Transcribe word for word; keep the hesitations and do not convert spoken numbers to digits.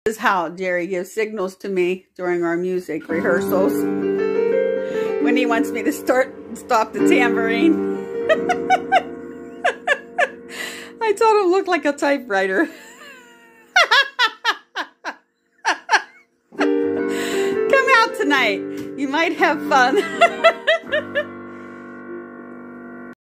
This is how Jerry gives signals to me during our music rehearsals when he wants me to start stop the tambourine. I told him looked like a typewriter. Come out tonight. You might have fun.